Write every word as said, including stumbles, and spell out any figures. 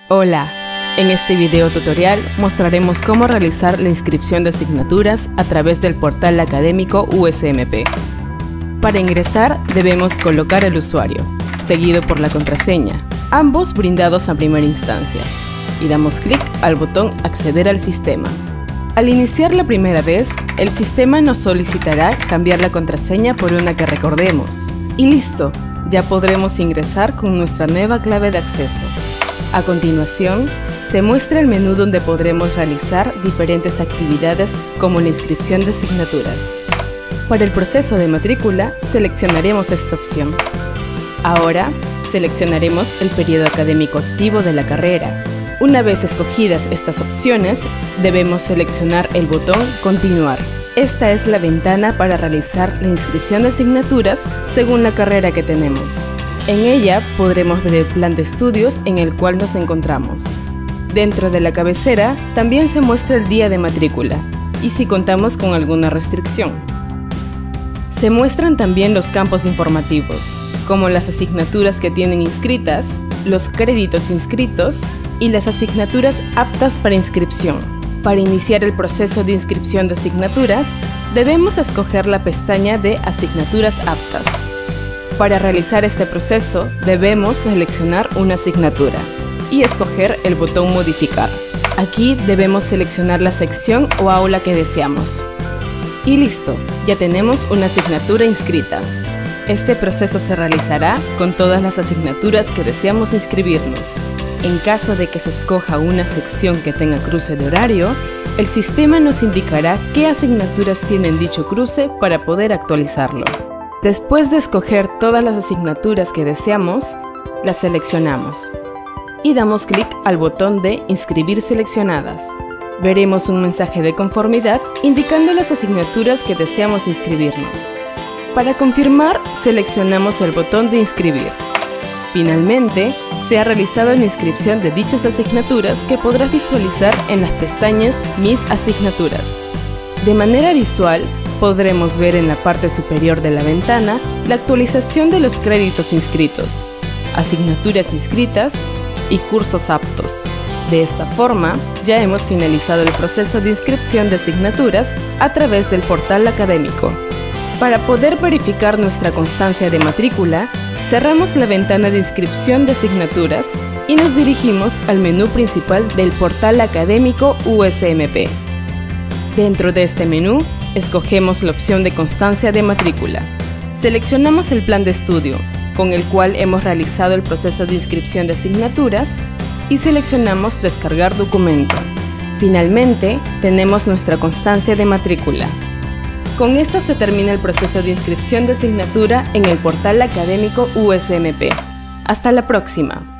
Hola, en este video tutorial mostraremos cómo realizar la inscripción de asignaturas a través del portal académico U S M P. Para ingresar debemos colocar el usuario, seguido por la contraseña, ambos brindados a primera instancia, y damos clic al botón Acceder al sistema. Al iniciar la primera vez, el sistema nos solicitará cambiar la contraseña por una que recordemos. Y listo, ya podremos ingresar con nuestra nueva clave de acceso. A continuación, se muestra el menú donde podremos realizar diferentes actividades como la inscripción de asignaturas. Para el proceso de matrícula, seleccionaremos esta opción. Ahora, seleccionaremos el periodo académico activo de la carrera. Una vez escogidas estas opciones, debemos seleccionar el botón Continuar. Esta es la ventana para realizar la inscripción de asignaturas según la carrera que tenemos. En ella podremos ver el plan de estudios en el cual nos encontramos. Dentro de la cabecera también se muestra el día de matrícula y si contamos con alguna restricción. Se muestran también los campos informativos, como las asignaturas que tienen inscritas, los créditos inscritos y las asignaturas aptas para inscripción. Para iniciar el proceso de inscripción de asignaturas, debemos escoger la pestaña de Asignaturas aptas. Para realizar este proceso, debemos seleccionar una asignatura y escoger el botón Modificar. Aquí debemos seleccionar la sección o aula que deseamos. Y listo, ya tenemos una asignatura inscrita. Este proceso se realizará con todas las asignaturas que deseamos inscribirnos. En caso de que se escoja una sección que tenga cruce de horario, el sistema nos indicará qué asignaturas tienen dicho cruce para poder actualizarlo. Después de escoger todas las asignaturas que deseamos, las seleccionamos y damos clic al botón de Inscribir seleccionadas. Veremos un mensaje de conformidad indicando las asignaturas que deseamos inscribirnos. Para confirmar, seleccionamos el botón de Inscribir. Finalmente, se ha realizado la inscripción de dichas asignaturas que podrás visualizar en las pestañas Mis asignaturas. De manera visual, podremos ver en la parte superior de la ventana la actualización de los créditos inscritos, asignaturas inscritas y cursos aptos. De esta forma, ya hemos finalizado el proceso de inscripción de asignaturas a través del portal académico. Para poder verificar nuestra constancia de matrícula, cerramos la ventana de inscripción de asignaturas y nos dirigimos al menú principal del portal académico U S M P. Dentro de este menú, escogemos la opción de constancia de matrícula. Seleccionamos el plan de estudio, con el cual hemos realizado el proceso de inscripción de asignaturas, y seleccionamos Descargar documento. Finalmente, tenemos nuestra constancia de matrícula. Con esto se termina el proceso de inscripción de asignatura en el portal académico U S M P. Hasta la próxima.